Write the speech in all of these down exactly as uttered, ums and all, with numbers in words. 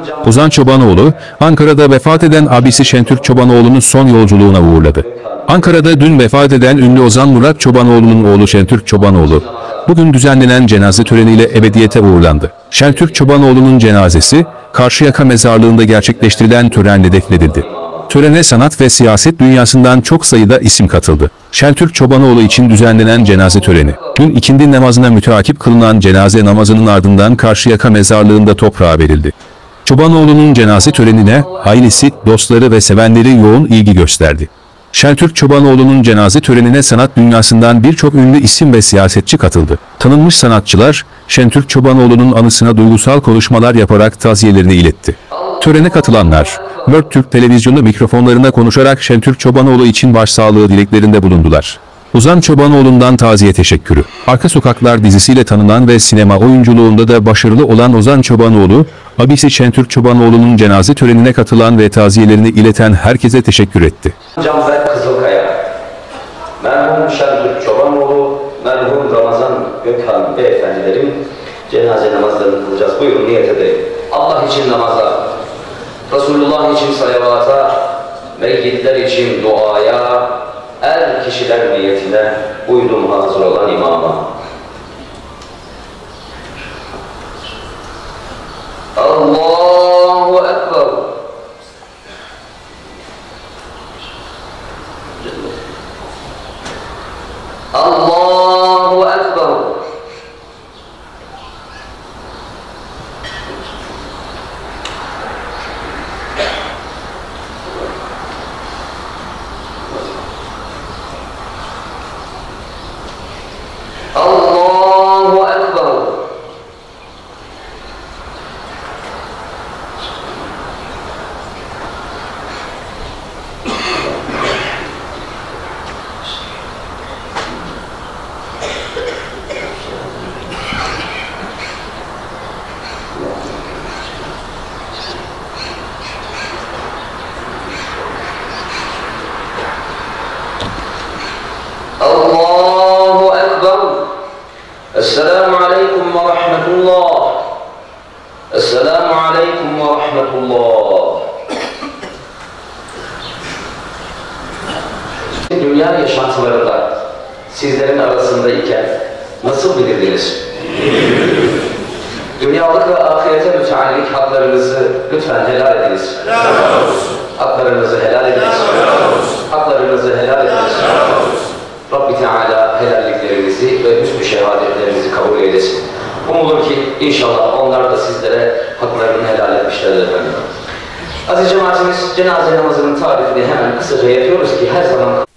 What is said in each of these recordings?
Ozan Çobanoğlu, Ankara'da vefat eden abisi Şentürk Çobanoğlu'nun son yolculuğuna uğurladı. Ankara'da dün vefat eden ünlü Ozan Murat Çobanoğlu'nun oğlu Şentürk Çobanoğlu, bugün düzenlenen cenaze töreniyle ebediyete uğurlandı. Şentürk Çobanoğlu'nun cenazesi, Karşıyaka Mezarlığı'nda gerçekleştirilen törenle defnedildi. Törene sanat ve siyaset dünyasından çok sayıda isim katıldı. Şentürk Çobanoğlu için düzenlenen cenaze töreni, dün ikindi namazına müteakip kılınan cenaze namazının ardından Karşıyaka Mezarlığı'nda toprağa verildi. Çobanoğlu'nun cenaze törenine ailesi, dostları ve sevenleri yoğun ilgi gösterdi. Şentürk Çobanoğlu'nun cenaze törenine sanat dünyasından birçok ünlü isim ve siyasetçi katıldı. Tanınmış sanatçılar, Şentürk Çobanoğlu'nun anısına duygusal konuşmalar yaparak taziyelerini iletti. Törene katılanlar, Mört Türk televizyonu mikrofonlarına konuşarak Şentürk Çobanoğlu için başsağlığı dileklerinde bulundular. Ozan Çobanoğlu'ndan taziye teşekkürü. Arka Sokaklar dizisiyle tanınan ve sinema oyunculuğunda da başarılı olan Ozan Çobanoğlu, abisi Şentürk Çobanoğlu'nun cenaze törenine katılan ve taziyelerini ileten herkese teşekkür etti. Canberk Kızılkaya, merhum Şentürk Çobanoğlu, merhum Ramazan Gökhan beyefendilerin cenaze namazlarını kılacağız. Buyurun niyet edelim. Allah için namaza, Resulullah için salavata, meyyitler için duaya, er kişiler niyetine uydum hazır olan imama. Allahu Ekber. Allahu Ekber. Allahu Ekber. Allahu Ekber. Esselamu Aleyküm ve Rahmetullah. Esselamu Aleyküm ve Rahmetullah. Dünya yaşantılarında sizlerin arasındayken nasıl bilirdiniz? Dünyalık ve ahirete müteallik haklarınızı lütfen helal ediniz. Haklarınızı helal ediniz. Haklarınızı helal ediniz. Rabbi Teala helalliklerinizi ve hüsnü şehadetlerinizi kabul eylesin. Umulur ki inşallah onlar da sizlere haklarını helal etmişlerdir efendim. Aziz cemaatimiz, cenaze namazının tarifini hemen kısaca yapıyoruz ki her zaman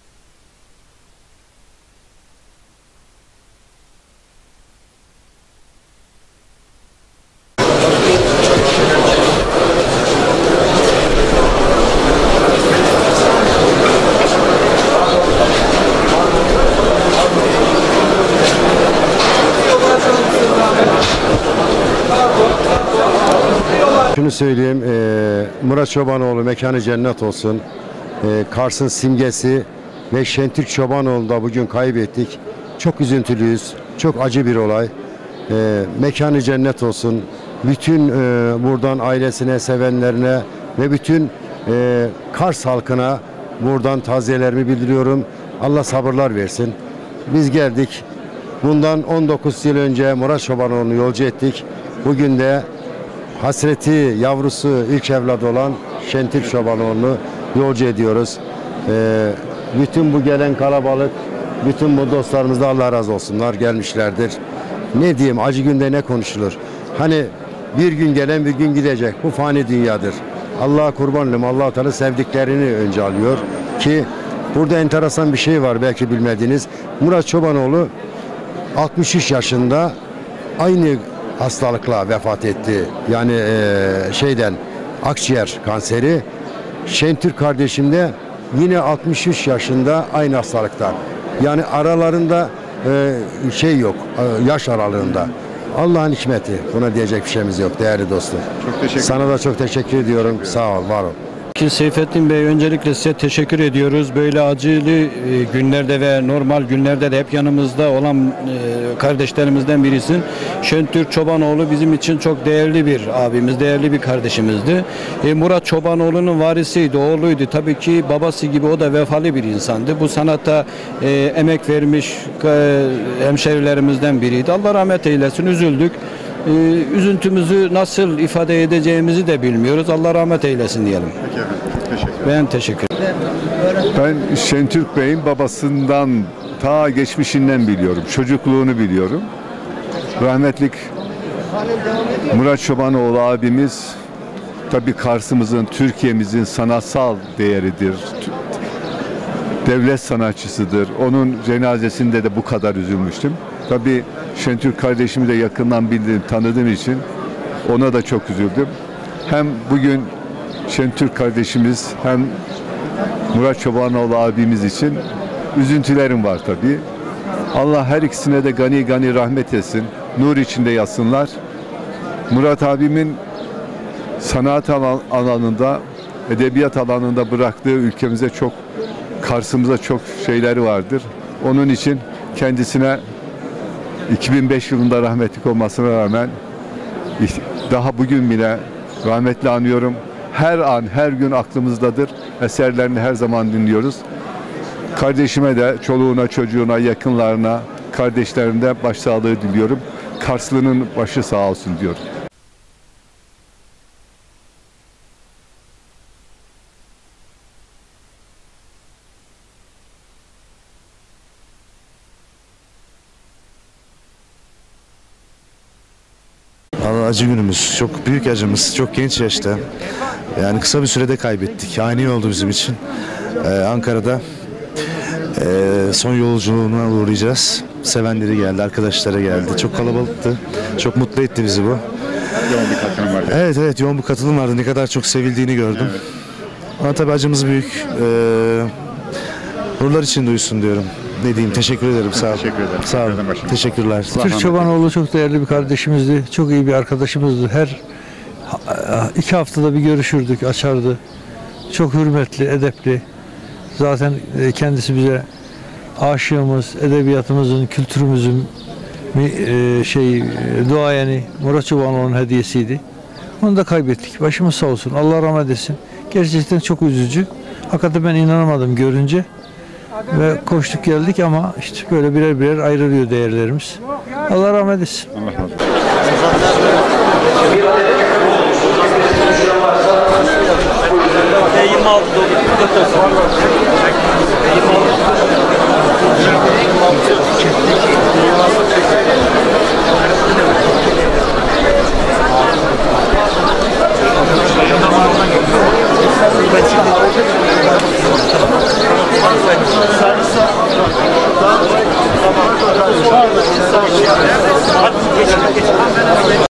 şunu söyleyeyim, e, Murat Çobanoğlu mekanı cennet olsun. E, Kars'ın simgesi ve Şentürk Çobanoğlu'nu da bugün kaybettik. Çok üzüntülüyüz, çok acı bir olay. E, mekanı cennet olsun. Bütün e, buradan ailesine, sevenlerine ve bütün e, Kars halkına buradan taziyelerimi bildiriyorum. Allah sabırlar versin. Biz geldik. Bundan on dokuz yıl önce Murat Çobanoğlu'nu yolcu ettik. Bugün de hasreti, yavrusu, ilk evladı olan Şentürk Çobanoğlu'nu yolcu ediyoruz. Ee, bütün bu gelen kalabalık, bütün bu dostlarımız da Allah razı olsunlar, gelmişlerdir. Ne diyeyim, acı günde ne konuşulur? Hani bir gün gelen bir gün gidecek, bu fani dünyadır. Allah'a kurban olayım, Allah-u Teala sevdiklerini önce alıyor ki burada enteresan bir şey var belki bilmediğiniz. Murat Çobanoğlu altmış üç yaşında aynı hastalıkla vefat etti. Yani e, şeyden akciğer kanseri. Şentürk kardeşim de yine altmış üç yaşında aynı hastalıktan. Yani aralarında e, şey yok, e, yaş aralığında. Allah'ın hikmeti. Buna diyecek bir şeyimiz yok değerli dostum. Çok teşekkür Sana da çok teşekkür ediyorum. Sağ ol, var ol. Vekil Seyfettin Bey, öncelikle size teşekkür ediyoruz. Böyle acılı e, günlerde ve normal günlerde de hep yanımızda olan e, kardeşlerimizden birisin. Şentürk Çobanoğlu bizim için çok değerli bir abimiz, değerli bir kardeşimizdi. E, Murat Çobanoğlu'nun varisiydi, oğluydu. Tabii ki babası gibi o da vefalı bir insandı. Bu sanata e, emek vermiş e, hemşerilerimizden biriydi. Allah rahmet eylesin, üzüldük. Ee, üzüntümüzü nasıl ifade edeceğimizi de bilmiyoruz. Allah rahmet eylesin diyelim. Peki efendim. Teşekkür ederim. Ben teşekkür ederim. Ben Şentürk Bey'in babasından ta geçmişinden biliyorum. Çocukluğunu biliyorum. Rahmetlik Murat Çobanoğlu abimiz tabii Kars'ımızın, Türkiye'mizin sanatsal değeridir. Devlet sanatçısıdır. Onun cenazesinde de bu kadar üzülmüştüm. Tabii Şentürk kardeşimi de yakından bildiğim, tanıdığım için ona da çok üzüldüm. Hem bugün Şentürk kardeşimiz hem Murat Çobanoğlu abimiz için üzüntülerim var tabii. Allah her ikisine de gani gani rahmet etsin. Nur içinde yatsınlar. Murat abimin sanat alanında, edebiyat alanında bıraktığı ülkemize çok, Kars'ımıza çok şeyleri vardır. Onun için kendisine iki bin beş yılında rahmetlik olmasına rağmen daha bugün bile rahmetli anıyorum. Her an, her gün aklımızdadır. Eserlerini her zaman dinliyoruz. Kardeşime de, çoluğuna, çocuğuna, yakınlarına, kardeşlerine de başsağlığı diliyorum. Karslı'nın başı sağ olsun diyorum. Acı günümüz, çok büyük acımız, çok genç yaşta. Yani kısa bir sürede kaybettik. Ani oldu bizim için. Ee, Ankara'da e, son yolculuğuna uğrayacağız. Sevenleri geldi, arkadaşları geldi. Çok kalabalıktı. Çok mutlu etti bizi bu. Yoğun bir katılım vardı. Evet evet yoğun bir katılım vardı. Ne kadar çok sevildiğini gördüm. Evet. Ama tabii acımız büyük. Ee, nurlar için duysun diyorum. Ne diyeyim, teşekkür ederim. Sağ olun. Teşekkür ederim. Sağ olun. Teşekkürler. Türk Çobanoğlu çok değerli bir kardeşimizdi. Çok iyi bir arkadaşımızdı. Her iki haftada bir görüşürdük, açardı. Çok hürmetli, edepli. Zaten kendisi bize aşığımız, edebiyatımızın, kültürümüzün şey duayeni Murat Çobanoğlu'nun hediyesiydi. Onu da kaybettik. Başımız sağ olsun. Allah rahmet etsin. Gerçekten çok üzücü. Hakikaten ben inanamadım görünce. Ve koştuk geldik ama işte böyle birer birer ayrılıyor değerlerimiz. Allah rahmet etsin. Allah razı olsun. yirmi altı